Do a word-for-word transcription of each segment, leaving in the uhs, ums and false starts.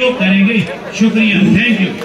सहयोग करेंगे। शुक्रिया, थैंक यू।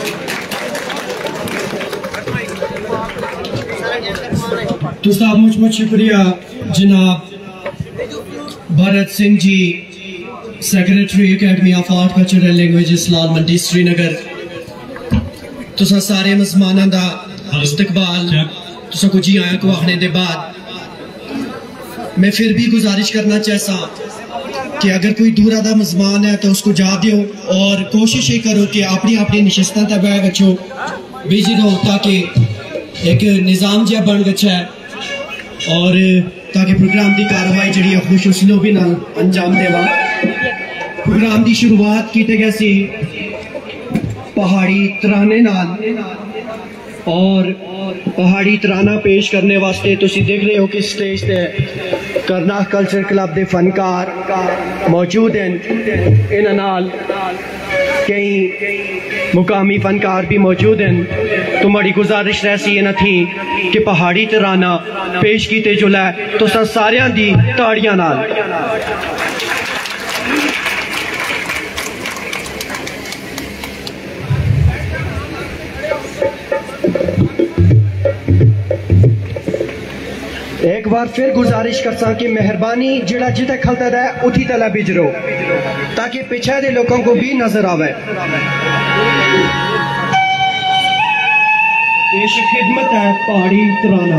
तो साहब मुझ बहुत शुक्रिया जनाब Bharat Singh ji, secretary academy of art culture and languages Lal Mandi Srinagar. तुसा सारे मेहमानां दा इस्तकबाल तुसा को जी आया को आखने दे बाद मैं फिर भी गुजारिश करना चाहता कि अगर कोई दूर आदा मेहमान है तो उसको जा दियो और कोशिश ये करो कि अपनी अपनी नशिस्तां ते बैठ बचो बिजी रहो ताकि एक निज़ाम जहा बन गया और ताकि प्रोग्राम की कार्रवाई जी खुश उसलोबी नाल अंजाम देवा। प्रोग्राम की शुरुआत की गई सी पहाड़ी तराने नाल और पहाड़ी तराना पेश करने वास्ते तुसी देख रहे हो कि स्टेज पे करनाल कल्चर क्लब के फनकार मौजूद हैं। इन्हां नाल कई मुकामी फनकार भी मौजूद हैं। तुम्हारी गुजारिश रहसी न थी कि पहाड़ी तराना पेश किते जो लै तो सारियां दी ताड़ियां नाल। एक बार फिर गुजारिश करसा कि मेहरबानी जिड़ा जिते खलता है उठी तला बिजरो ताकि पीछे दे लोगों को भी नजर आवे। पेश खिदमत है पहाड़ी तराना।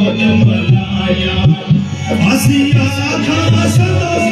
गोद मलाया, हसिया खां सतो